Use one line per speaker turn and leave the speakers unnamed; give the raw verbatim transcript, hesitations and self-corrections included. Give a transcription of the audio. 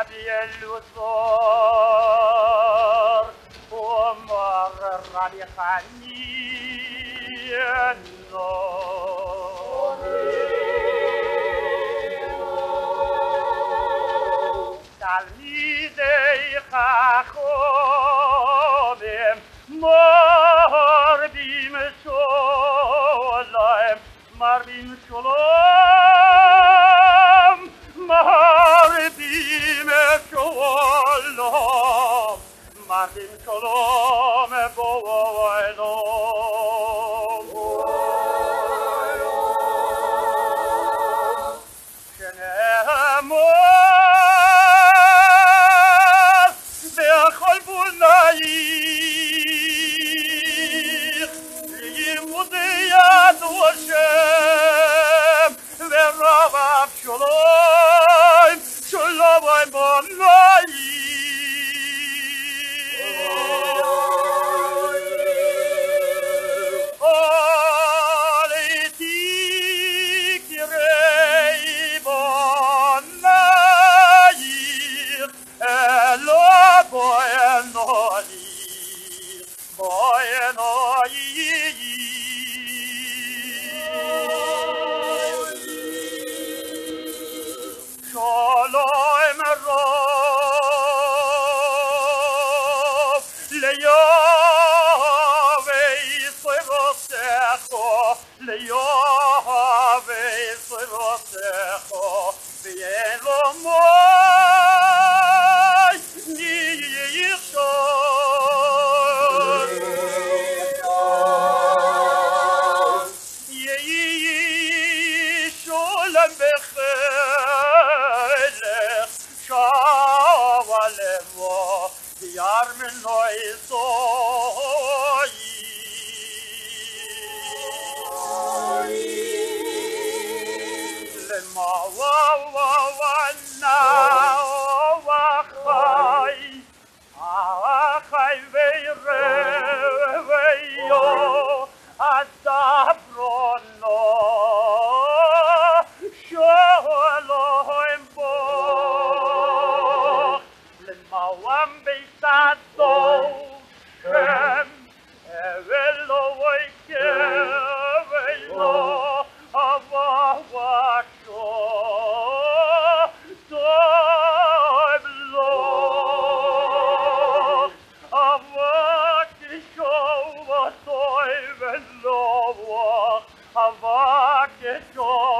ربي الوزار ومر ربيخاني النور تلميذي خاخوبم مر بیم شلم مر بیم شلم مر بیم شلم مر بیم شلم بویلم Shalom, shalom, Shalom Rov Le'Yahveh Tzvotecho Le'Yahveh Tzvotecho V'yen lo moy nichshon Yehi sholem b'chelech Shavalevo Diyar min lo'izoi Lema wa wa wa na wa chai Achai ve'ire ve'yo Adabrono Shalom bo L'mawam beisado Shem Evelo oike Evelo Avavasho Toiblo Avakisho Toiblo Avakisho